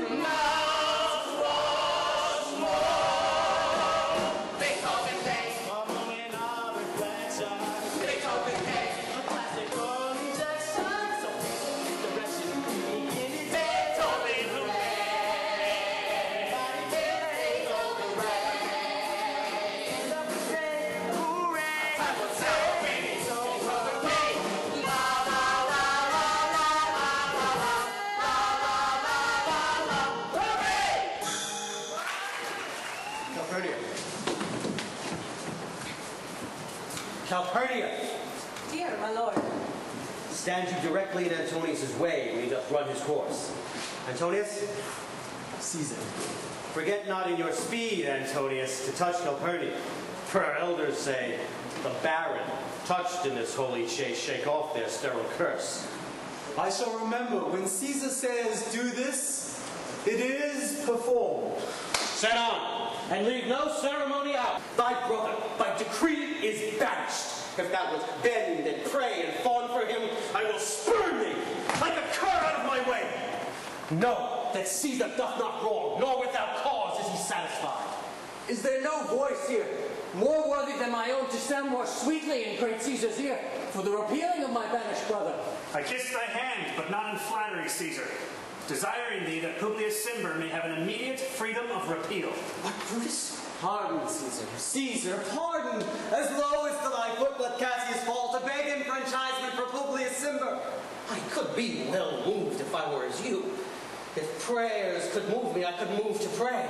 Calpurnia! Dear, my lord. Stand you directly in Antonius' way when he doth run his course. Antonius? Caesar. Forget not in your speed, Antonius, to touch Calpurnia. For our elders say, the Baron, touched in this holy chase, shake off their sterile curse. I shall remember, when Caesar says, do this, it is performed. Set on, and leave no ceremony out. Thy brother, by decree, is banished. If thou wilt bend and pray and fawn for him, I will spurn thee like a cur out of my way. Know that Caesar doth not wrong, nor without cause is he satisfied. Is there no voice here more worthy than my own to sound more sweetly in great Caesar's ear for the repealing of my banished brother? I kiss thy hand, but not in flattery, Caesar, desiring thee that Publius Cimber may have an immediate freedom of repeal. What, Brutus? Pardon, Caesar. Caesar, pardon! As low as to thy foot let Cassius fall to beg enfranchisement for Publius Cimber. I could be well moved if I were as you. If prayers could move me, I could move to pray.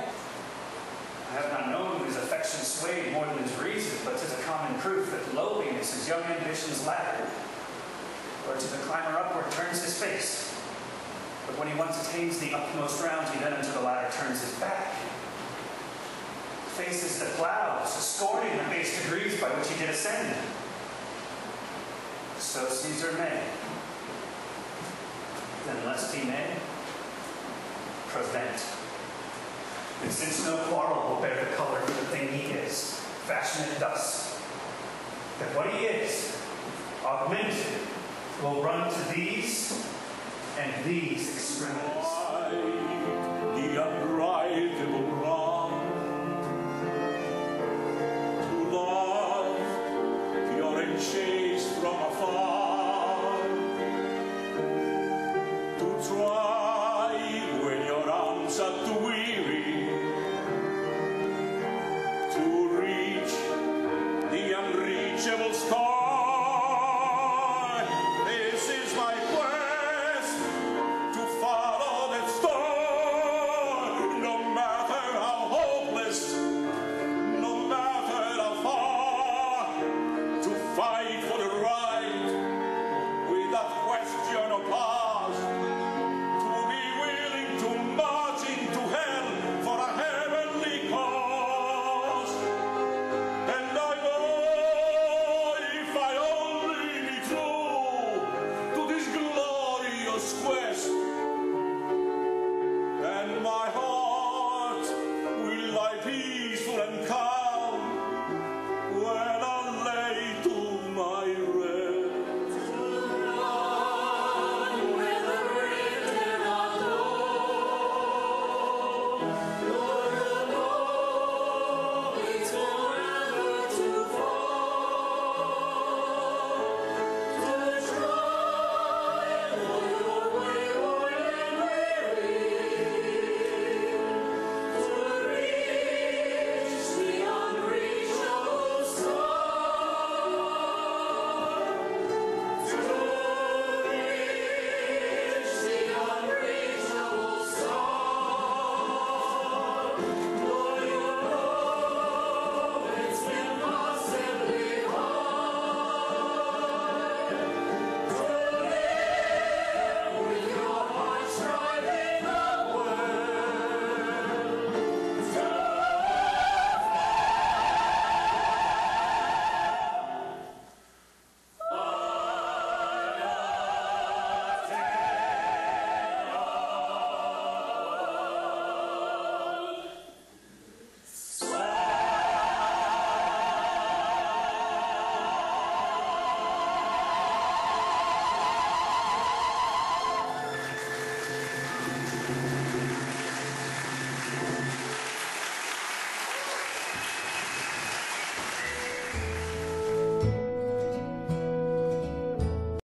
I have not known his affection swayed more than his reason, but 'tis a common proof that lowliness is young ambition's ladder, or to the climber upward turns his face. But when he once attains the utmost round, he then unto the ladder turns his back. Faces the clouds, scorning the base degrees by which he did ascend. So Caesar may. Then lest he may, prevent. And since no quarrel will bear the color for the thing he is, fashion it thus, that what he is, augmented, will run to these and these extremities. The unbridlable wrong, to love pure and chaste from afar, to try when your arms are too weary, to reach the unreachable star. This is my quest, to follow that star, no matter how hopeless, no matter how far, to fight for the right without question or pause, to be willing to march into hell for a heavenly cause. And I know if I only be true to this glorious quest, and my heart